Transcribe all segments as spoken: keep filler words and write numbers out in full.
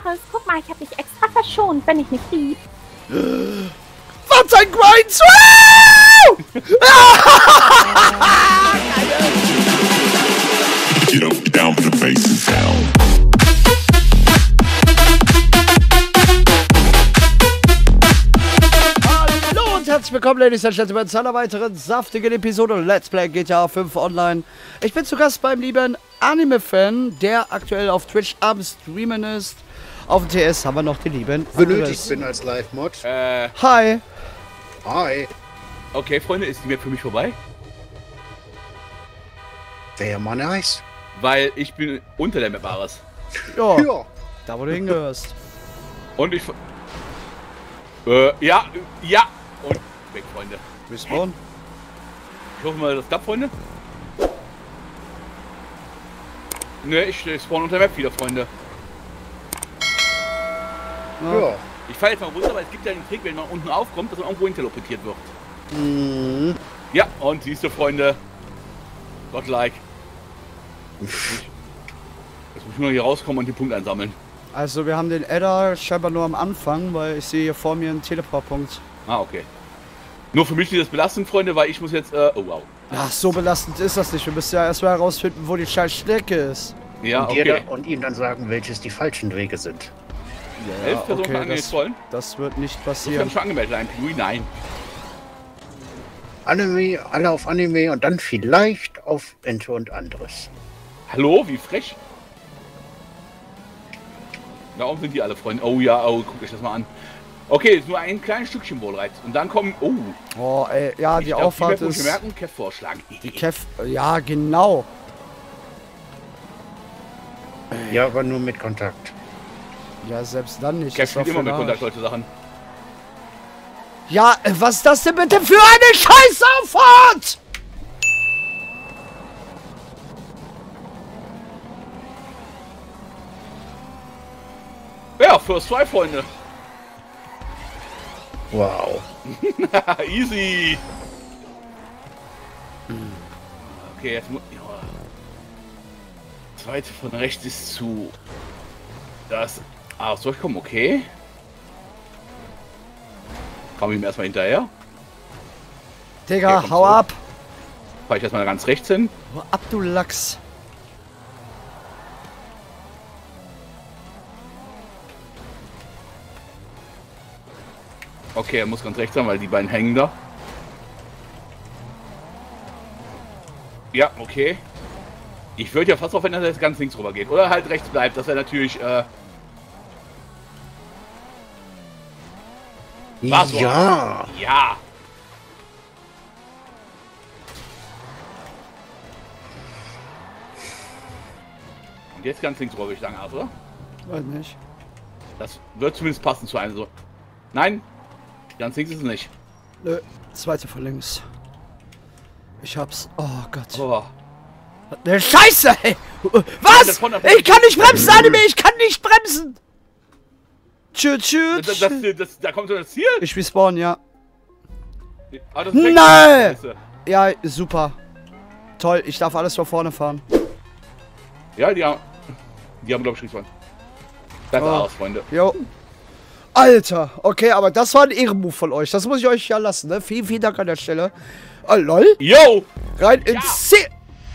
Ares, guck mal, ich habe dich extra verschont, wenn ich nicht lieb. Was ein Grind! Get up, down, put the faces down. Hallo und herzlich willkommen, Ladies and Gentlemen, zu einer weiteren saftigen Episode Let's Play G T A fünf Online. Ich bin zu Gast beim lieben Anime-Fan, der aktuell auf Twitch am Streamen ist. Auf dem T S haben wir noch den lieben benötigt bin als Live-Mod. Äh, Hi. Hi. okay, Freunde, ist die Map für mich vorbei? Wäre mal nice. Weil ich bin unter der Map Ares. Ja, Ja. da wo du hingehörst. Und ich... Äh, ja, ja. Und weg, Freunde. Respawn. Ich hoffe mal, das klappt, Freunde. Ne, ich, ich spawn unter der Map wieder, Freunde. Ja. Ja. Ich falle jetzt mal runter, weil es gibt ja den Trick, wenn man unten aufkommt, dass man irgendwo interlopiert wird. Mhm. Ja, und siehst du, Freunde. Godlike. Jetzt muss ich nur hier rauskommen und den Punkt einsammeln. Also wir haben den Edda scheinbar nur am Anfang, weil ich sehe hier vor mir einen Teleportpunkt. Ah, okay. Nur für mich ist das belastend, Freunde, weil ich muss jetzt... Äh, oh, wow. Ach, so belastend ist das nicht. Wir müssen ja erstmal herausfinden, wo die scheiß Strecke ist. Ja, und, okay. dir da, und ihm dann sagen, welches die falschen Wege sind. Elf Personen okay, angemeldet das, wollen. das wird nicht Ich habe passieren. schon angemeldet, ein Pinguin, nein. Anime, alle auf Anime und dann vielleicht auf Ente und anderes. Hallo, wie frech. Da oben sind die alle, Freunde. Oh ja, oh, guckt euch das mal an. Okay, ist nur ein kleines Stückchen Wohlreiz. Und dann kommen... Oh, Oh, ey, ja, ich die glaub, Auffahrt die Map muss ich ist... merken, Kev vorschlagen. Die Kev... Ja, genau. Ja, aber nur mit Kontakt. Ja, selbst dann nicht. Kev Das war spielt immer für mit den Kontakt Arsch. solche Sachen. Ja, äh, was ist das denn bitte für eine Scheißauffahrt? Ja, First Try, Freunde. Wow. Easy. Okay, jetzt muss... Ja. Zweite von rechts ist zu... Das... Ah, soll ich kommen? Okay. Komme ich ihm erstmal hinterher. Digga, Okay, hau komm ab. Fahre ich erstmal ganz rechts hin. Hau ab, du Lachs. Okay, er muss ganz rechts sein, weil die beiden hängen da. Ja, okay. Ich würde ja fast auf, wenn er jetzt ganz links rüber geht. Oder halt rechts bleibt. Das wäre natürlich... Äh, Was? Ja. ja. Und jetzt ganz links rüber, würde ich sagen, oder? Weiß nicht. Das wird zumindest passen zu einem so. Nein, ganz links ist es nicht. Nö, zweite von links. Ich hab's. Oh Gott. Oh. Ne Scheiße, ey. Ja, Was? das von der- Ich kann nicht bremsen, Anime, ich kann nicht bremsen. Tschüss, tschüss. Das, das, das, das, da kommt so das Ziel. Ich respawn, ja. Ah, das ist weg. Nein! Scheiße. Ja, super. Toll, ich darf alles von vorne fahren. Ja, die haben, die haben glaube ich respawn. Das Oh. aus, Freunde. Jo. Alter, okay, aber das war ein Ehrenmove von euch. Das muss ich euch ja lassen, ne? Vielen, vielen Dank an der Stelle. Oh, lol. Yo! Rein ins Ziel.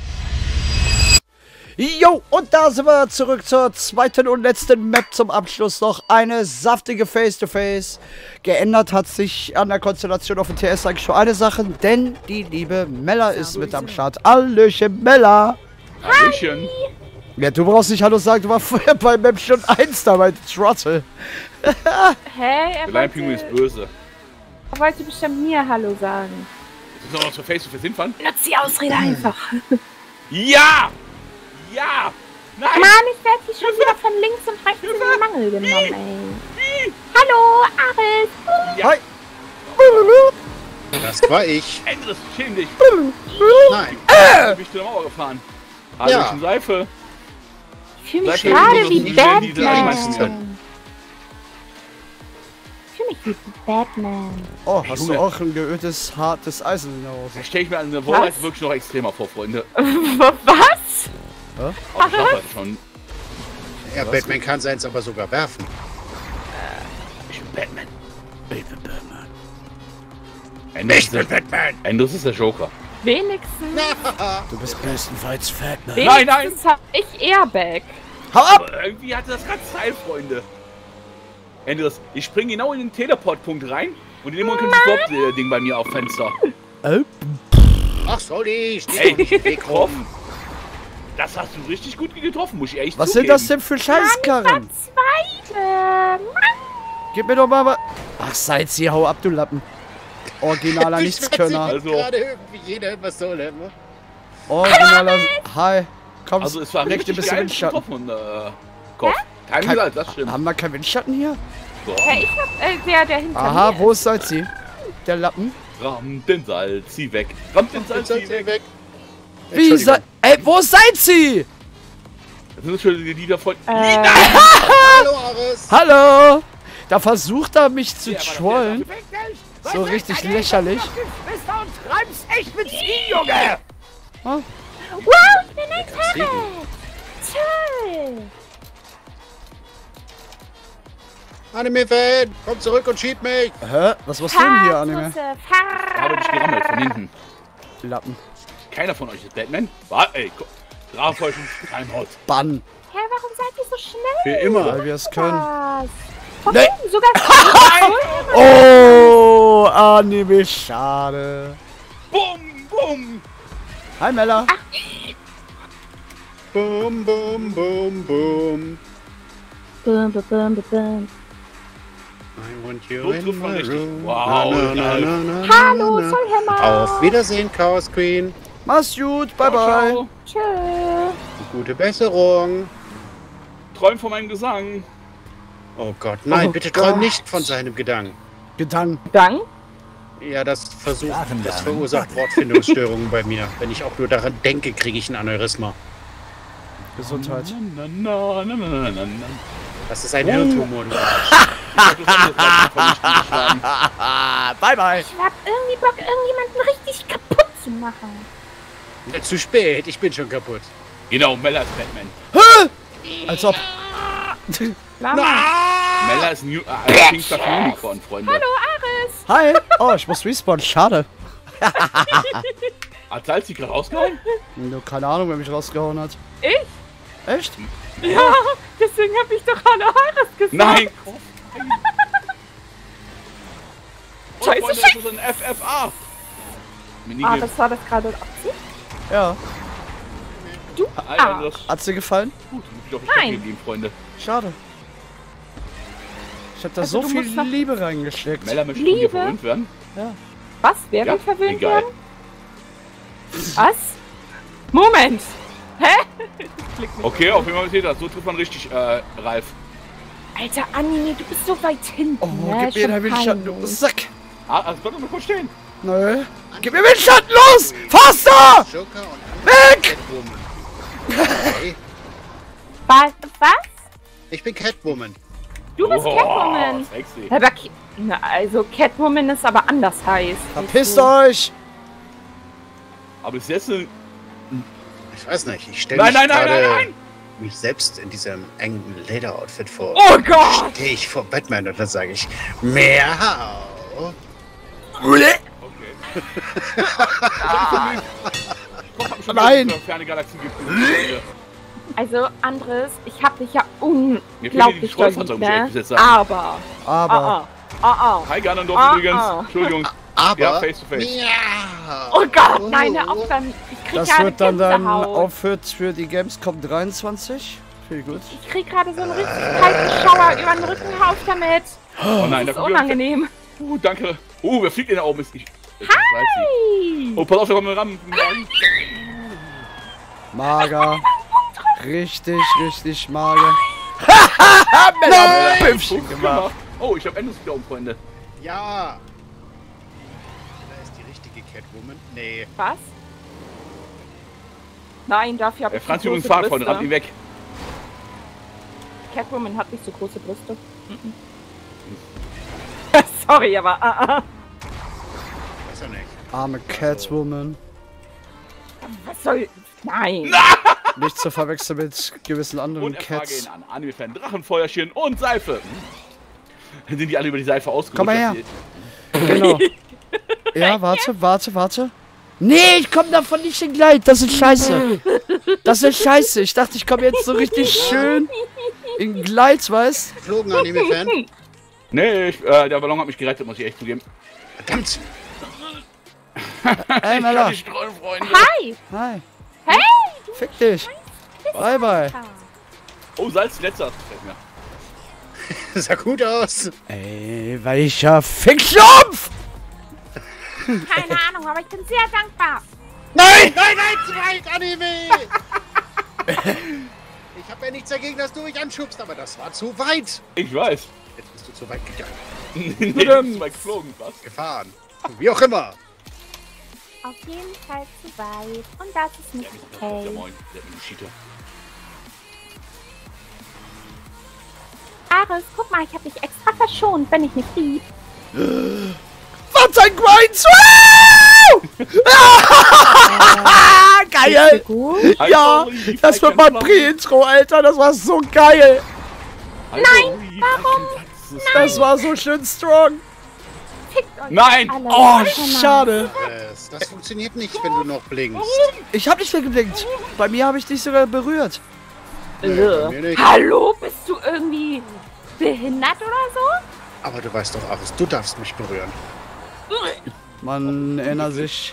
Jo, und da sind wir zurück zur zweiten und letzten Map zum Abschluss. Noch eine saftige Face-to-Face. Geändert hat sich an der Konstellation auf dem T S eigentlich schon eine Sache, denn die liebe Mella ist mit am Start. Hallöchen, Mella. Hallöchen. Ja, du brauchst nicht Hallo sagen, du warst vorher bei Map schon eins da, bei Trottel. Hä? Er Der Leinpinguin ist wollte, böse. er wollte bestimmt mir Hallo sagen. Das ist doch noch zur Face-to-Face hinfahren. Nutz die Ausrede einfach. Ja! Ja! Nein! Mann, ich werde hier schon wieder von links und rechts in den Mangel genommen, ey. Hallo, Ares. Ja. Hi. Das war ich. Ende des schäm dich. Nein. Ich bin zur Mauer gefahren. Hallöchen, Ja. Seife. Ich fühle mich Sag mir, gerade du wie musst nicht in diese Batman. Einmeißen. Ich fühle mich wie Batman. Oh, hast Junge. du auch ein geöltes, hartes Eisen in der Hose? Da stelle ich mir an der Woche Was? wirklich noch extremer vor, Freunde. Was? Auch ich schaffe das schon. Ja, Batman kann seins aber sogar werfen. Ich bin Batman. Ich bin Batman. Anders Ich bin Batman! Anders ist der Joker. Wenigstens, Du bist bestenfalls Batman. Nein, nein. wenigstens hab ich Airbag. Hau ab! Aber irgendwie hatte das ganz Teil, Freunde. Anders, ich springe genau in den Teleportpunkt rein und in dem Moment kommt das Bob-Ding bei mir auf Fenster. Oh. Ach, sorry, steht Ey, doch nicht im Weg rum. getroffen. Das hast du richtig gut getroffen, muss ich echt Was zugeben. sind das denn für Scheißkarren? Zweite. Mann. Gib mir doch mal was. Ach, seid sie, hau ab, du Lappen. Originaler Nichtskönner. Also- Gerade irgendwie jeder was soll, ne? Originaler. Hi. Komm, Also es war leg dir richtig ein bisschen geil Windschatten. getroffen, äh, Kopf. Kein Kein- Gesagt, das stimmt. Haben wir keinen Windschatten hier? So. Ja, ich hab, äh, der, der hinter Aha, mir wo ist seid sie? Der Lappen? Ramm den Salz, zieh weg. Ramm den Salz, Jetzt zieh seid ihr weg. weg. Wie Entschuldigung. seid. Ey, wo seid sie? Das sind schon die Lieder von... Äh, Hallo, Ares! Hallo! Da versucht er mich zu Ja, aber das- trollen. So richtig lächerlich. Wow, ich bin ein Fahrrad. Toll. Anime-Fan, komm zurück und schieb mich! Hä? Was machst du denn hier, Anime? Fahrtusse, Da habe ich gerammelt von hinten. Lappen. Keiner von euch ist Batman. Warte, ey, guck. Drachenfeuchen, Timeout. Bann. Hä, warum seid ihr so schnell? Für immer. Weil wir es können. Was? Von Nee. hinten sogar. Oh, Anime, schade. Bum, bum. Hi, Mella. Bum, bum, bum, bum. Bum, bum, bum, bum, bum. I want you So in trifft man my richtig. room. Wow, Na, na, geil. na, na, na, Hallo, na. Solhammer. Auf Wiedersehen, Chaos Queen. Mach's gut. Bye, bye. Ciao. Tschö. Gute Besserung. Träum von meinem Gesang. Oh Gott, nein, Oh bitte Gott. träum nicht von seinem Gedanken. Gedanken. Dank. Ja, das versucht, das verursacht Wortfindungsstörungen bei mir. Wenn ich auch nur daran denke, kriege ich ein Aneurysma. Gesundheit. Na, na, na, na, na, na, na. Das ist ein Hirntumor. du Arsch. Ich hab das andere Seite von nicht geschlagen. Bye, bye. Ich hab irgendwie Bock, irgendjemanden richtig kaputt zu machen. Ja, zu spät, ich bin schon kaputt. Genau, Mella ist Batman. Als ob. Lama. Mella ist ein New äh, King Stuff Unicorn, Freunde. Hallo, Ares. Hi. Oh, ich muss respawnen. Schade. Hat Salz die gerade rausgehauen? Nur keine Ahnung, wer mich rausgehauen hat. Ich? Echt? Ja, deswegen hab ich doch Hallo, Ares gesagt. Nein! Scheiße, Freunde, das ist ein F F A. Minigame. Ah, das war das gerade Absicht? Ja. Du? Alter, Ah. das Hat's dir gefallen? gut. Ich bin doch Nein. nicht gegen Freunde. Schade. Ich hab da Also so du viel musst noch- Liebe reingesteckt. Mella möchte von dir Liebe? verwöhnt werden. Was? Wer Ja, will verwöhnt egal. werden? Was? Moment. Hä? Klick nicht. Okay, auf jeden Fall steht das. So trifft man richtig, äh, Ralf. Alter, Anime, du bist so weit hinten. Oh, ne? gib mir den Schon Windschatten, du peinlich. Sack. Ah, also konnte mal kurz stehen. Nö. Gib mir Windschatten, los! Faster! Joker und Weg! Catwoman. Okay. Was? Was? Ich bin Catwoman. Du bist Oh, Catwoman. Sexy. Aber Ki- Na, also Catwoman ist aber anders heiß. Verpisst euch! Aber bis jetzt eine... Ich weiß nicht, ich stelle Nein, mich nein, nein, gerade nein, nein! mich selbst in diesem engen Lederoutfit vor. Oh Gott! Stehe ich vor Batman und dann sage ich, Miau. Okay. Komm, hab schon Nein. wieder eine ferne Galaxie gefühlt. Also, Andres, ich hab dich ja Mir unglaublich fehlen die doll Scrollfahrzeuge, lieb, muss ich ne? ehrlich gesagt sagen. Aber, Aber. ah, ah, ah, Hi Ganondorf Ah, übrigens. ah. Entschuldigung. Aber, Ja, face to face. Miau. Oh Gott, nein, hör auf damit. Ich krieg Das gerade wird dann dann Gänsehaut. aufhört für die Gamescom dreiundzwanzig. Viel gut. Ich krieg gerade so einen richtig kalten Schauer über den Rücken. Hör auf damit. Oh nein, Das da ist kommt unangenehm. Uh, danke. Uh, wer fliegt denn da oben? Ist ich. Ich weiß nicht. Hi. Oh, pass auf, da kommt ein Ramm. Mager. Richtig, richtig mager. Nein! Pümpchen gemacht. Oh, ich hab Endes wieder um, Freunde. Ja. Da ist die richtige Catwoman. Nee. Was? Nein, dafür hab Der ich Franz zu übrigens große Fahrt, Freunde, Brüste. rammt ihn weg. Catwoman hat nicht so große Brüste. Mhm. Sorry, aber ah, ah. Weiß er nicht. Arme Catwoman. Was soll... Nein. Nicht zu verwechseln mit gewissen anderen Und erfrage Cats. ihn an. Anime-Fan, Drachenfeuerchen und Seife. Dann sind die alle über die Seife ausgerutscht. Komm mal her. Genau. Ja, warte, warte, warte. Nee, ich komm davon nicht in Gleit. Das ist scheiße. Das ist scheiße. Ich dachte, ich komme jetzt so richtig schön in Gleit, weißt du? Flogen Anime-Fan. Nee, ich, äh, der Ballon hat mich gerettet, muss ich echt zugeben. Verdammt. Ey, Mella. Die Streuenfreunde. Hi! Hi. Hey! Fick dich. Bye, bye. Oh, Salz, letzter. Gefällt mir. Das sah gut aus. Ey, weicher Fickschlumpf! Keine Ahnung, aber ich bin sehr dankbar. Nein, nein, nein, zu weit, Anime. Ich habe ja nichts dagegen, dass du mich anschubst, aber das war zu weit. Ich weiß. Jetzt bist du zu weit gegangen. Nee, du bist mal geflogen, was? Gefahren. Wie auch immer. Auf jeden Fall zu weit. Und das ist nicht Ja, okay. moin. Der hat mich gescheatet. Aris, guck mal, ich habe dich extra verschont, wenn ich nicht lieb. Was ein Grind! Geil! Gut. Ja, das wird mein Pre-Intro, Alter. Das war so geil. Nein, warum? Das war so schön strong. Fickt euch Nein! alle. Oh, Genau. schade. Das, das funktioniert nicht, wenn du noch blinkst. Ich hab nicht mehr geblinkt. Bei mir habe ich dich sogar berührt. Nee, bei mir nicht. Hallo, bist du irgendwie behindert oder so? Aber du weißt doch, Aris, du darfst mich berühren. Man erinnert sich.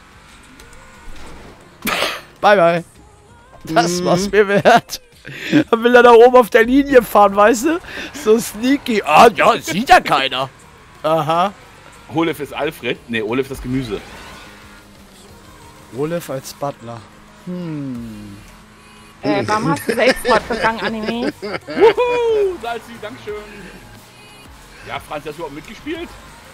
Bye, bye. Das war's mir wert. Dann will er da oben auf der Linie fahren, weißt du? So sneaky. Ah, ja, sieht ja keiner. Aha. Olaf ist Alfred. Nee, Olaf ist das Gemüse. Olaf als Butler. Hm. Äh, warum hast du Selbstmord begangen, Anime? Wuhu, Salzi, Dankeschön. Ja, Franz, hast du überhaupt mitgespielt?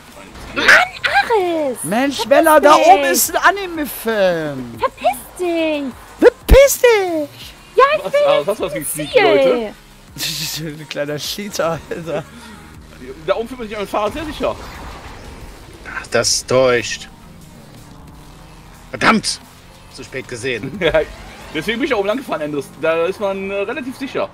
Aris! Mensch, Mella, da oben ist ein Anime-Film. Verpiss dich! Verpiss dich! Ja, ich Was, will ah, was hast du was gegen Sneaky, Leute? Ziel! Ein kleiner Cheater, Alter. Da oben fühlt man sich an den Fahrer sehr sicher. Ach, das täuscht. Verdammt! Zu spät gesehen. Ja, deswegen bin ich da oben lang gefahren, Endres. Da ist man äh, relativ sicher.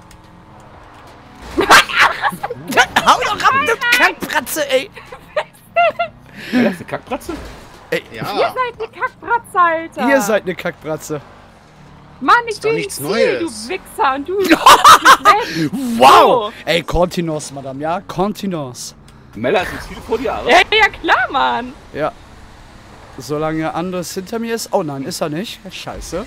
Hau doch ab, du Kackbratze, ey! Ja, das ist eine Kackbratze? Ja, Ihr seid eine Kackbratze, Alter! Ihr seid eine Kackbratze. Mann, ich Ist doch bin nichts Ziel, Neues. du Wichser! Und du... Wow! Ey, Continuous, Madame, ja? Continuous. Mella ist ein Ziel vor dir, Aris. ja, ja, klar, Mann! Ja. Solange anderes hinter mir ist. Oh nein, ist er nicht. Scheiße.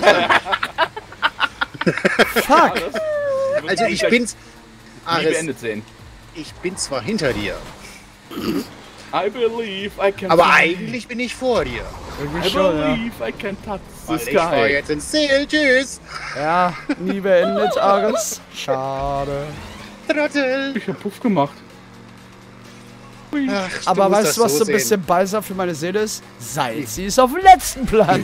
Fuck. Aris. also ich bin's. Nie Aris, beendet sehen. ich bin zwar hinter dir, I believe I can aber fly. eigentlich bin ich vor dir. Irgendwie I schon, ja. believe I can touch Weil the ich fahr sky. jetzt ins Ziel. Tschüss. Ja, nie beendet, Aris. Schade. Trottel. Ich hab Puff gemacht. Hui. Ach, Aber musst weißt das du, was so ein sehen. bisschen balsam für meine Seele ist? Salzi ist auf dem letzten Platz.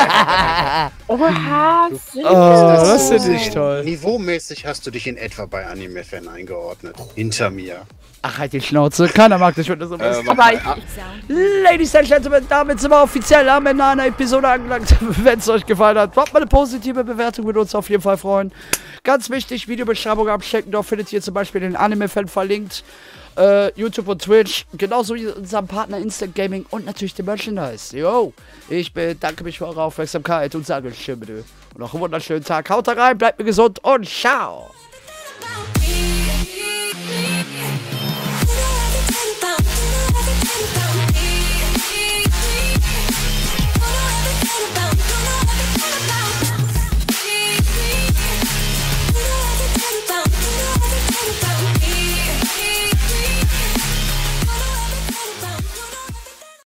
Oha, süß! Oh, das so finde ich sehen. toll. Niveaumäßig hast du dich in etwa bei Anime-Fan eingeordnet. Hinter mir. Ach, halt die Schnauze. Keiner mag dich, wenn du so bist. Äh, Aber warte ich... mal. Ladies and Gentlemen, damit sind wir offiziell am Ende einer Episode angelangt. Wenn es euch gefallen hat, macht mal eine positive Bewertung, würde uns auf jeden Fall freuen. Ganz wichtig, Videobeschreibung abchecken, dort findet ihr zum Beispiel den Anime-Fan verlinkt. Äh, YouTube und Twitch, genauso wie unserem Partner Instant Gaming und natürlich dem Merchandise. Yo, ich bedanke mich für eure Aufmerksamkeit und sage schön bitte. Und noch einen wunderschönen Tag. Haut da rein, bleibt mir gesund und ciao.